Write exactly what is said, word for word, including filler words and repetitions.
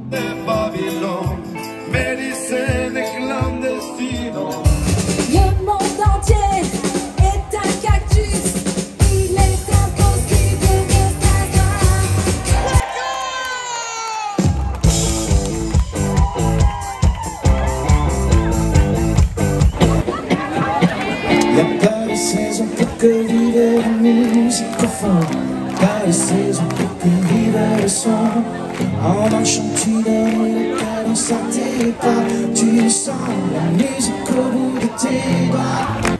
de Babylone, médecine clandestino. Le monde entier est un cactus, il est impossible de savoir. Y'a pas de saison pour que vive la musique au fond. Pas de saison pour que vive le son. En marchant tu donnes la cadence à tes pas. Tu sens la musique au bout de tes doigts.